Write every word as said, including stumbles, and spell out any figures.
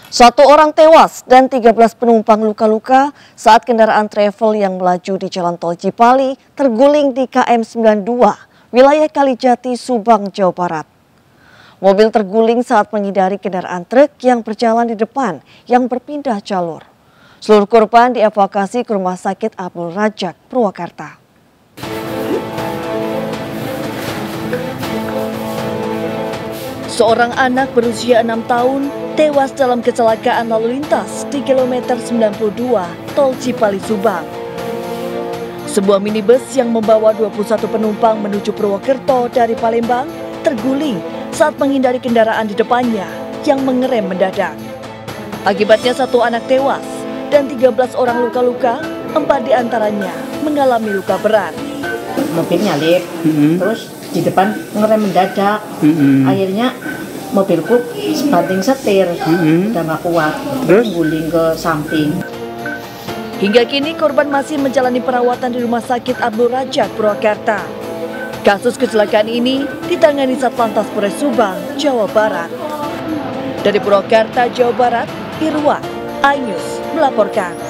Satu orang tewas dan tiga belas penumpang luka-luka saat kendaraan travel yang melaju di Jalan Tol Cipali terguling di K M sembilan puluh dua, wilayah Kalijati, Subang, Jawa Barat. Mobil terguling saat menghindari kendaraan truk yang berjalan di depan yang berpindah jalur. Seluruh korban dievakuasi ke Rumah Sakit Abdul Razak, Purwakarta. Seorang anak berusia enam tahun tewas dalam kecelakaan lalu lintas di kilometer sembilan puluh dua Tol Cipali, Subang. Sebuah minibus yang membawa dua puluh satu penumpang menuju Purwokerto dari Palembang terguling saat menghindari kendaraan di depannya yang mengerem mendadak. Akibatnya satu anak tewas dan tiga belas orang luka-luka, empat diantaranya mengalami luka berat. Mobil nyalip, mm-hmm. terus di depan ngerem mendadak, mm-hmm. akhirnya mobilku banting setir, mm-hmm. udah gak kuat, terus guling ke samping. Hingga kini korban masih menjalani perawatan di Rumah Sakit Abdul Razak, Purwakarta. Kasus kecelakaan ini ditangani Satlantas Polres Subang, Jawa Barat. Dari Purwakarta, Jawa Barat, Irwan Ainus melaporkan.